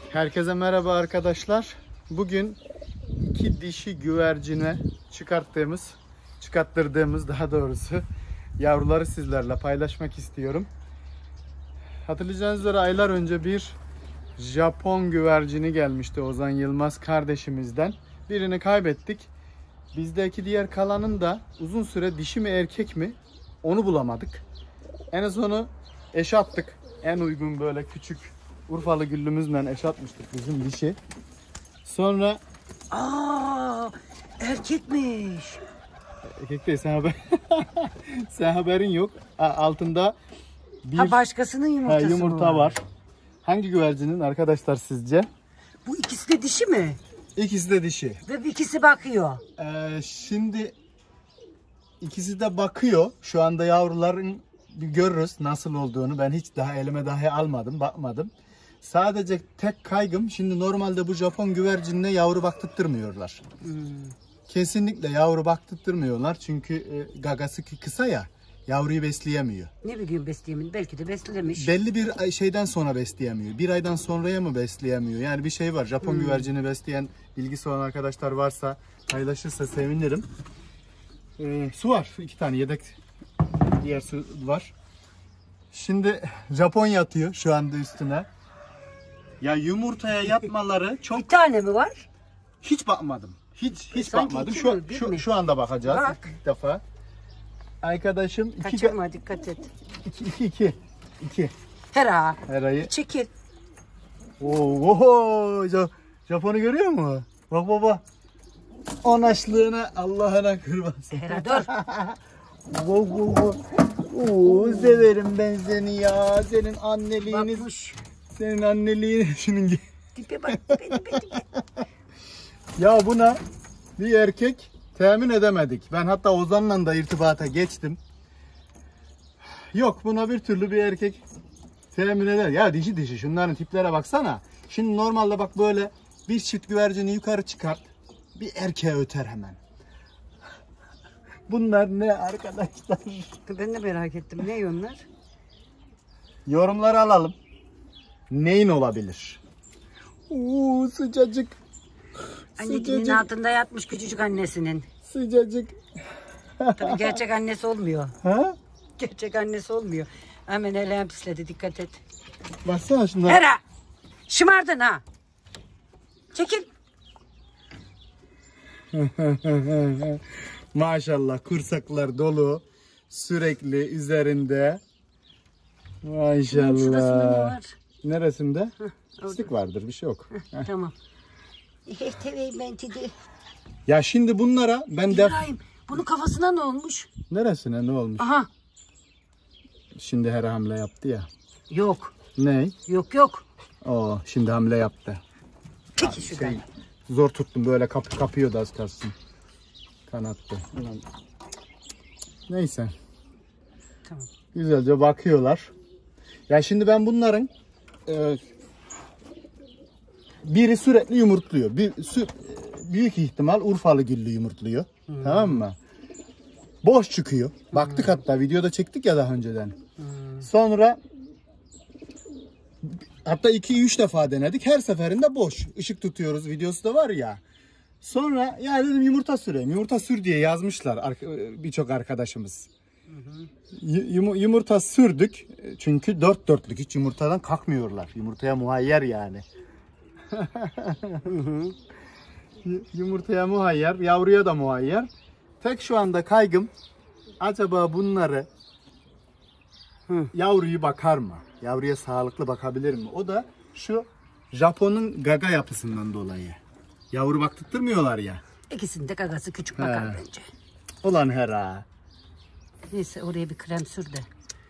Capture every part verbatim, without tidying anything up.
Herkese merhaba arkadaşlar. Bugün iki dişi güvercine çıkarttığımız, çıkarttırdığımız daha doğrusu yavruları sizlerle paylaşmak istiyorum. Hatırlayacağınız üzere aylar önce bir Japon güvercini gelmişti Ozan Yılmaz kardeşimizden. Birini kaybettik. Bizdeki diğer kalanın da uzun süre dişi mi erkek mi onu bulamadık. En sonu eşe attık. En uygun böyle küçük Urfalı güllümüzle eş atmıştık bizim dişi. Sonra aa erkekmiş. Erkek değil, sen haber sen haberin yok. Altında bir ha, başkasının yumurtası he, yumurta var. var. Hangi güvercinin arkadaşlar sizce? Bu ikisi de dişi mi? İkisi de dişi. Ve ikisi bakıyor. Ee, şimdi ikisi de bakıyor. Şu anda yavruların bir görürüz nasıl olduğunu. Ben hiç daha elime dahi almadım, bakmadım. Sadece tek kaygım, şimdi normalde bu Japon güvercinine yavru baktırtmıyorlar. Hmm. Kesinlikle yavru baktırtmıyorlar çünkü e, gagası kısa ya, yavruyu besleyemiyor. Ne bileyim besleyemiyor, belki de beslemiş. Belli bir şeyden sonra besleyemiyor. Bir aydan sonraya mı besleyemiyor? Yani bir şey var. Japon hmm. güvercini besleyen, bilgisi olan arkadaşlar varsa paylaşırsa sevinirim. Ee, su var, iki tane yedek diğer su var. Şimdi Japon yatıyor şu anda üstüne. Ya yumurtaya yatmaları çok... Bir tane mi var? Hiç bakmadım. Hiç hiç Sanki bakmadım. Şu, mi, şu, mi? şu anda bakacağız Bak. ilk defa. Arkadaşım iki kaçırma, dikkat et. iki iki iki. iki. Hera. Herayı. Çekil. Oo, oo, Japon'u görüyor mu? Bak baba. Anaşlığına Allah'ına kurbansın. Hera dur. Wow, wow, wow. Oo, severim ben seni ya. Senin anneliğini. Bakmış. Senin anneliğini şunun gibi. Tipe bak, tipe tipe tipe. Ya buna bir erkek temin edemedik. Ben hatta Ozan'la da irtibata geçtim. Yok, buna bir türlü bir erkek temin eder. Ya dişi dişi şunların tiplere baksana. Şimdi normalde bak böyle bir çift güvercini yukarı çıkart. Bir erkeğe öter hemen. Bunlar ne arkadaşlar? Ben de merak ettim. Ne onlar? Yorumları alalım. Neyin olabilir? Uuu sıcacık. Annecinin altında yatmış küçücük annesinin. Sıcacık. Tabii gerçek annesi olmuyor. Ha? Gerçek annesi olmuyor. Hemen elem pisledi, dikkat et. Baksana şunlar. Hera! Şımardın ha. Çekil. Maşallah kursaklar dolu. Sürekli üzerinde. Maşallah. Şurasında ne var? Neresinde? Heh, Pislik vardır, bir şey yok. Heh, tamam. ben dedi. Ya şimdi bunlara ben de... İbrahim, bunun kafasına ne olmuş? Neresine ne olmuş? Aha. Şimdi her hamle yaptı ya. Yok. Ne? Yok yok. Oo, şimdi hamle yaptı. Peki şuradan. Şey, zor tuttum, böyle kapı kapıyordu az kalsın. Kanattı. Neyse. Tamam. Güzelce bakıyorlar. Ya şimdi ben bunların e, biri sürekli yumurtluyor. Bir sü, büyük ihtimal Urfalı güllü yumurtluyor. Hmm. Tamam mı? Boş çıkıyor. Baktık hmm. hatta videoda çektik ya daha önceden. Hmm. Sonra hatta iki üç defa denedik. Her seferinde boş. Işık tutuyoruz. Videosu da var ya. Sonra ya dedim yumurta süreyim. Yumurta sür diye yazmışlar birçok arkadaşımız. Yum, yumurta sürdük. Çünkü dört dörtlük hiç yumurtadan kalkmıyorlar. Yumurtaya muhayyer yani. Yumurtaya muhayyer. Yavruya da muhayyer. Tek şu anda kaygım, acaba bunları Hı. yavruyu bakar mı? Yavruya sağlıklı bakabilir mi? O da şu Japon'un gaga yapısından dolayı. Yavru baktırtmıyorlar ya. İkisinin de gagası küçük bakar He. bence. Ulan hera. Neyse oraya bir krem sür de.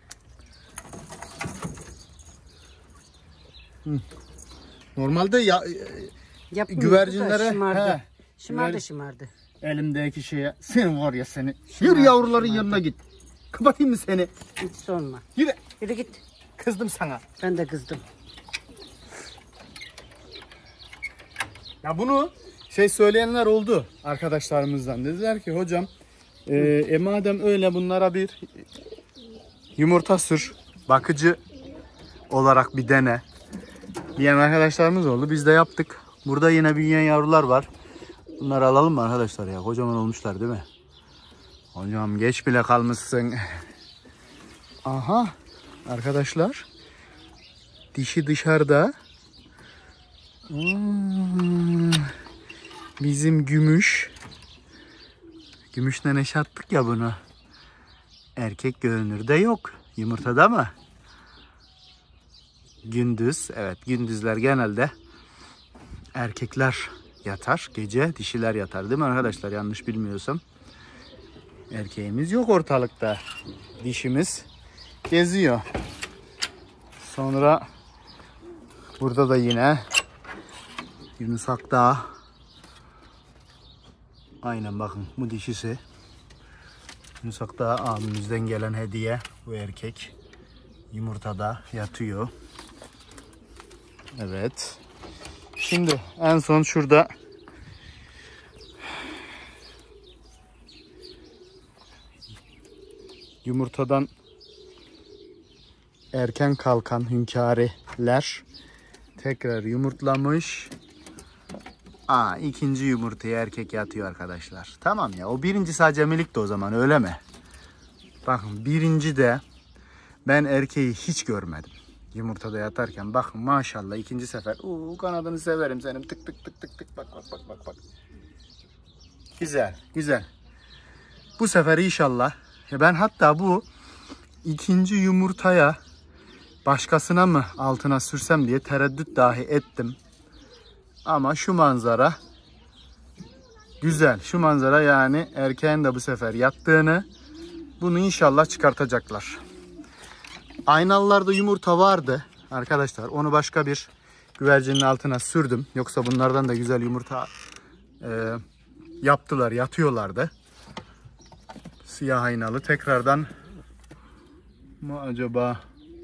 Hı. Normalde ya, Yaptım, güvercinlere şımardı. He, Şımardı güver... şımardı. Elimdeki şeye senin var ya seni. Şımardı, yürü yavruların şımardı. Yanına git. Kapatayım mı seni? Hiç sorma. Yürü. Yürü git. Kızdım sana. Ben de kızdım. Ya bunu şey söyleyenler oldu arkadaşlarımızdan. Dediler ki hocam e, e madem öyle bunlara bir yumurta sür. Bakıcı olarak bir dene. Yiyen arkadaşlarımız oldu. Biz de yaptık. Burada yine büyüyen yavrular var. Bunları alalım mı arkadaşlar ya? Kocaman olmuşlar değil mi? Hocam geç bile kalmışsın. Aha. Arkadaşlar. Dişi dışarıda. Hmm. Bizim gümüş. Gümüşten eş attık ya bunu. Erkek görünürde yok. Yumurtada mı? Gündüz. Evet, gündüzler genelde erkekler yatar. Gece dişiler yatar değil mi arkadaşlar? Yanlış bilmiyorsam. Erkeğimiz yok ortalıkta. Dişimiz geziyor. Sonra burada da yine Yunus Akdağ. Aynen bakın bu dişisi. Yunus Akdağ abimizden gelen hediye. Bu erkek yumurtada yatıyor. Evet. Şimdi en son şurada yumurtadan erken kalkan hünkâriler tekrar yumurtlamış. Aa, ikinci yumurtaya erkek yatıyor arkadaşlar. Tamam ya, o birinci sadece milikti o zaman, öyle mi? Bakın birinci de ben erkeği hiç görmedim. Yumurtada yatarken bakın maşallah ikinci sefer. Uuu, kanadını severim senin. Tık tık tık tık tık bak bak bak bak bak. Güzel güzel. Bu sefer inşallah. Ben hatta bu ikinci yumurtaya başkasına mı altına sürsem diye tereddüt dahi ettim. Ama şu manzara güzel. Şu manzara yani erkeğin de bu sefer yattığını, bunu inşallah çıkartacaklar. Aynalılarda yumurta vardı arkadaşlar. Onu başka bir güvercinin altına sürdüm. Yoksa bunlardan da güzel yumurta e, yaptılar, yatıyorlardı. Siyah aynalı tekrardan mı acaba?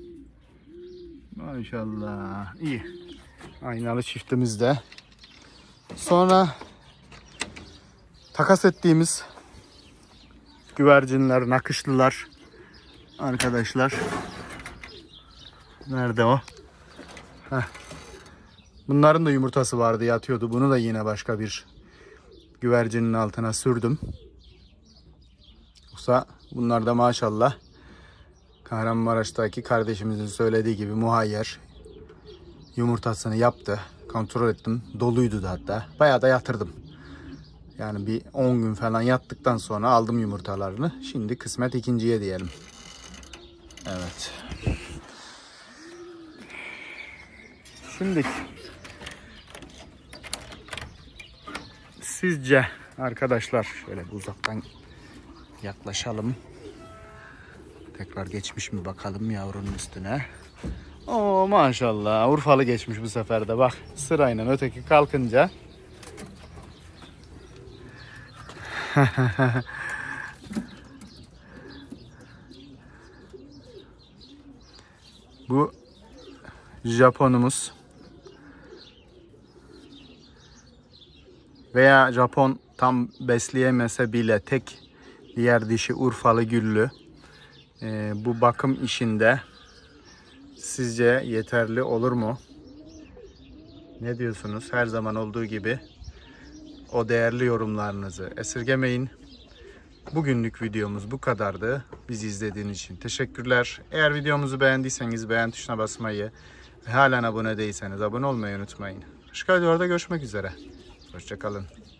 Maşallah iyi. Aynalı çiftimizde. Sonra takas ettiğimiz güvercinler, nakışlılar arkadaşlar. Nerede o? Heh. Bunların da yumurtası vardı, yatıyordu. Bunu da yine başka bir güvercinin altına sürdüm. Yoksa bunlar da maşallah Kahramanmaraş'taki kardeşimizin söylediği gibi muhayyer yumurtasını yaptı. Kontrol ettim. Doluydu da hatta. Bayağı da yatırdım. Yani bir on gün falan yattıktan sonra aldım yumurtalarını. Şimdi kısmet ikinciye diyelim. Evet. Şimdi sizce arkadaşlar şöyle bir uzaktan yaklaşalım. Tekrar geçmiş mi bakalım yavrunun üstüne. Oo maşallah, Urfalı geçmiş bu sefer de, bak sırayla öteki kalkınca. Bu Japonumuz veya Japon tam besleyemese bile tek diğer dişi Urfalı güllü. Ee, bu bakım işinde sizce yeterli olur mu? Ne diyorsunuz? Her zaman olduğu gibi o değerli yorumlarınızı esirgemeyin. Bugünlük videomuz bu kadardı. Bizi izlediğiniz için teşekkürler. Eğer videomuzu beğendiyseniz beğen tuşuna basmayı ve halen abone değilseniz abone olmayı unutmayın. Başka videolarda görüşmek üzere. Hoşça kalın.